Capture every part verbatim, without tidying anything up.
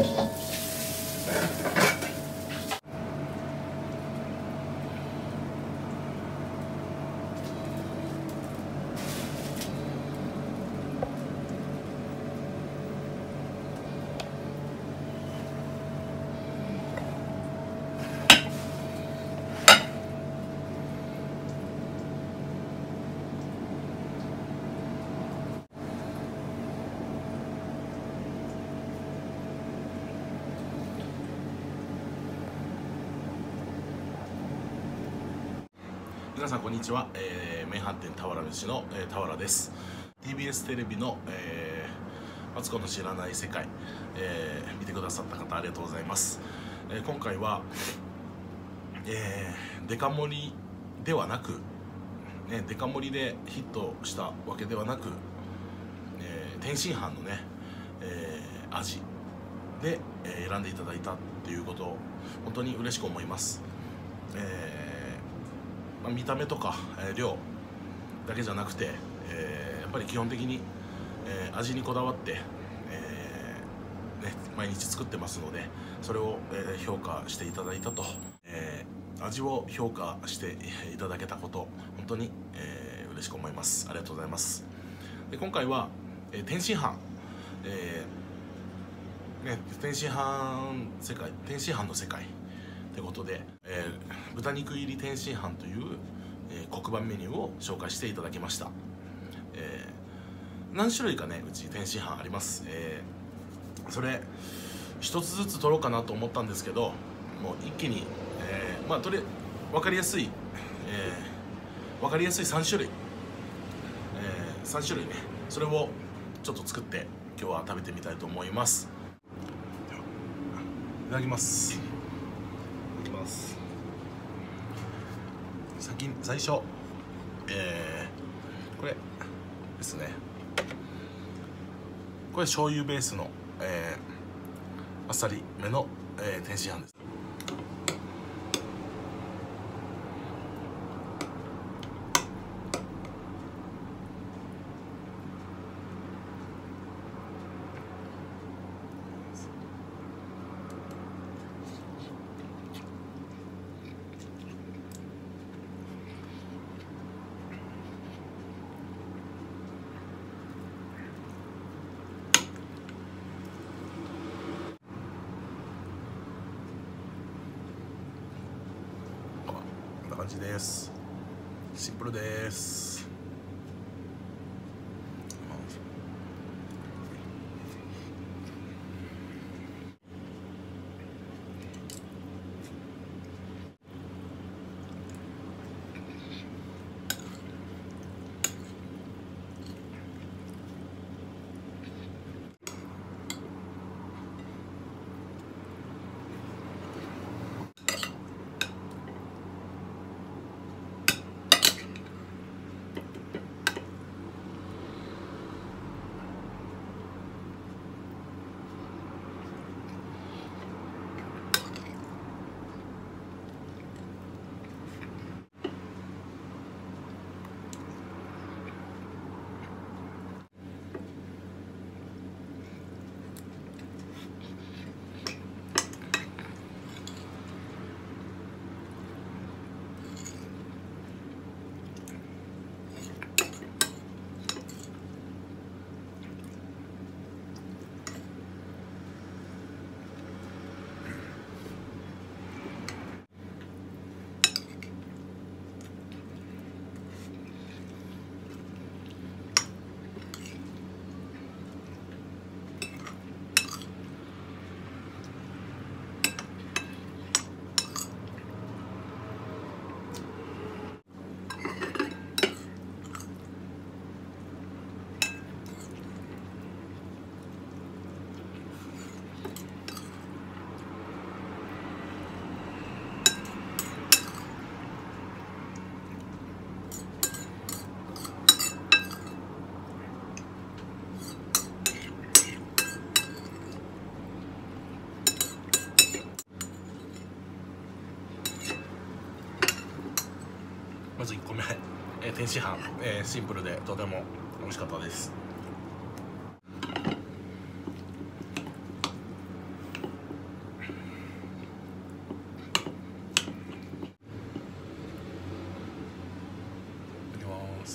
皆さんこんにちは、えー、名阪店俵飯の、えー、俵です。 ティービーエス テレビの、えー、マツコの知らない世界、えー、見てくださった方ありがとうございます。えー、今回は、えー、デカ盛りではなく、ね、デカ盛りでヒットしたわけではなく、えー、天津飯のね、えー、味で、えー、選んでいただいたっていうことを本当に嬉しく思います。えーまあ、見た目とか、えー、量だけじゃなくて、えー、やっぱり基本的に、えー、味にこだわって、えーね、毎日作ってますので、それを、えー、評価していただいたと、えー、味を評価していただけたこと、本当に、えー、嬉しく思います。ありがとうございます。で今回は、えー、天津飯、えーね、天津飯世界天津飯の世界ということで、えー、豚肉入り天津飯という、えー、黒板メニューを紹介していただきました。えー、何種類かねうち天津飯あります。えー、それ一つずつ取ろうかなと思ったんですけど、もう一気に、えー、まあとり分かりやすい、えー、分かりやすいさん種類、えー、さん種類ね、それをちょっと作って今日は食べてみたいと思います。いただきます。先最初、えー、これですね。これ醤油ベースの、えー、あっさりめの、えー、天津飯です。こんな感じです。シンプルです。まずいっこめ、えー、天津飯、えー、シンプルでとても美味しかったです。 ます。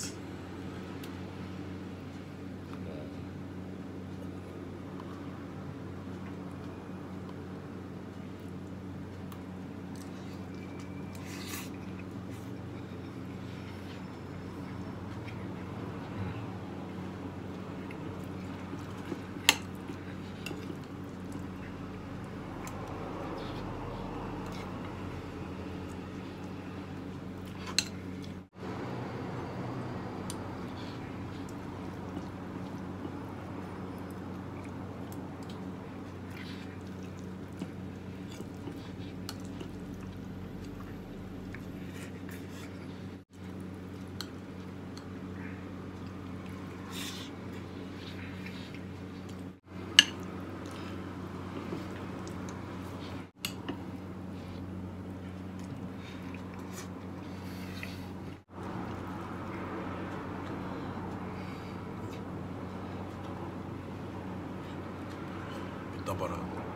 豚バラ、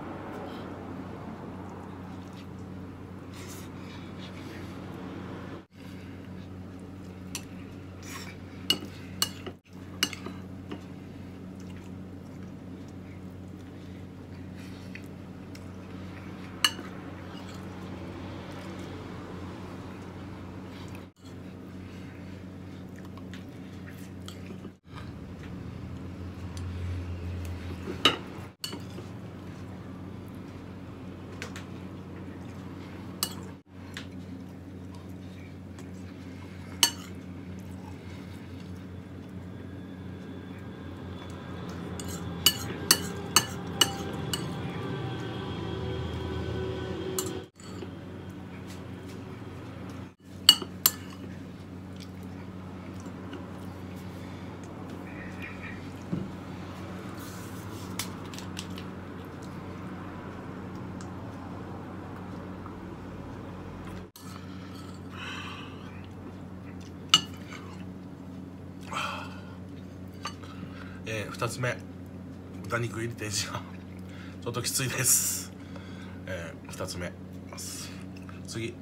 えー、ふたつめ、豚肉入り天津飯ちょっときついです。えー、ふたつめ次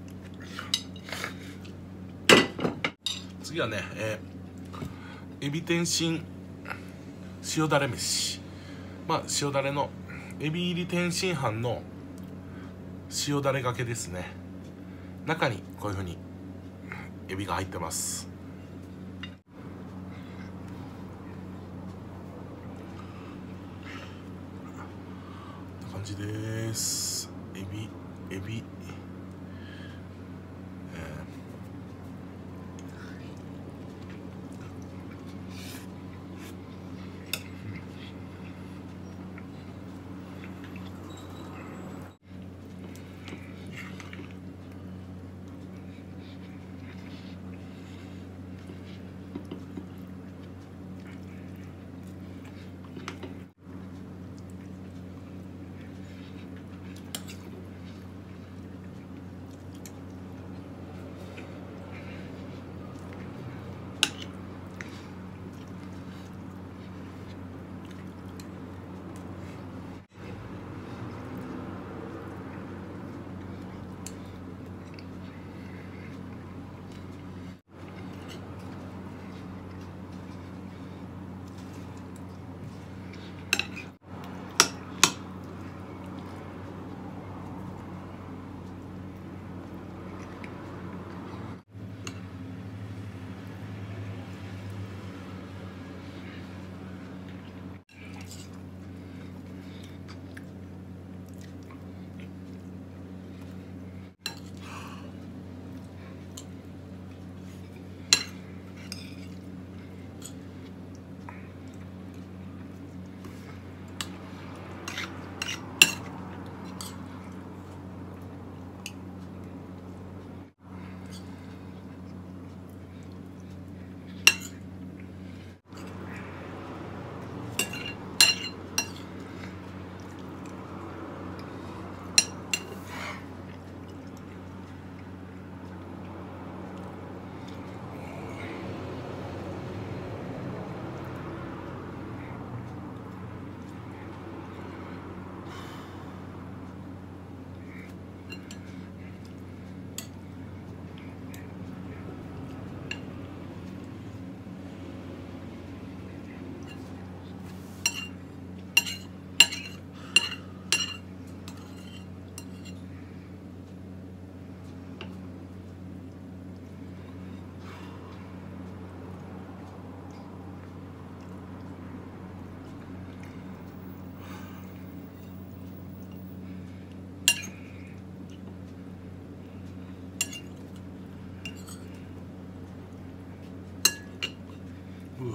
次はね、えー、エビ天津塩だれ飯。まあ塩だれのエビ入り天津飯の塩だれがけですね。中にこういうふうにエビが入ってます。こんな感じです。エビエビう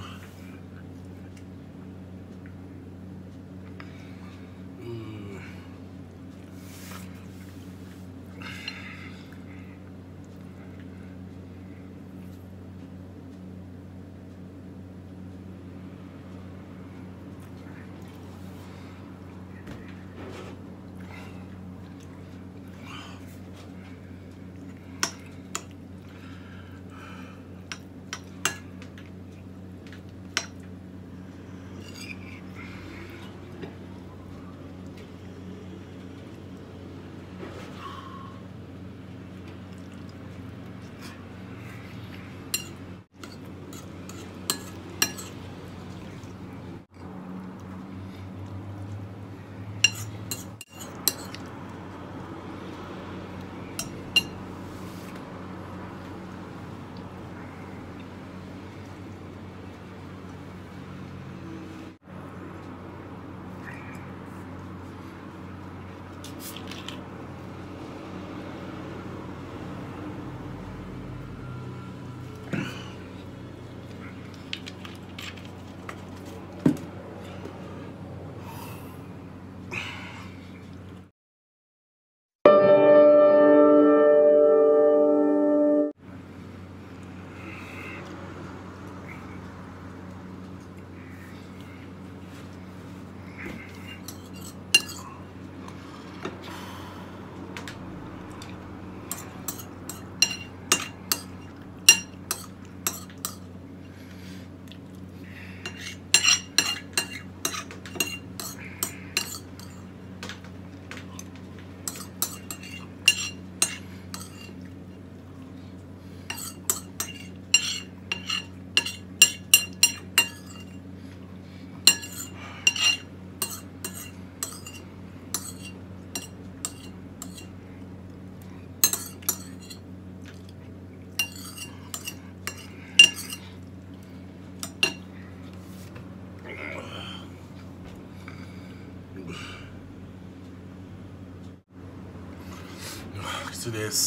きついです。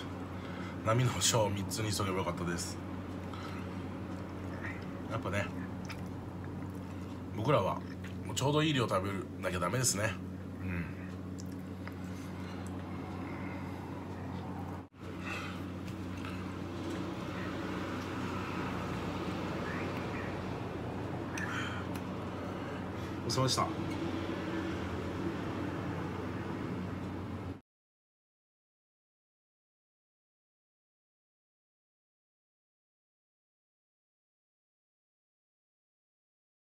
波の小みっつに急げばよかったです。やっぱね、僕らはもうちょうどいい量食べるなきゃダメですね。うん。お疲れ様でした。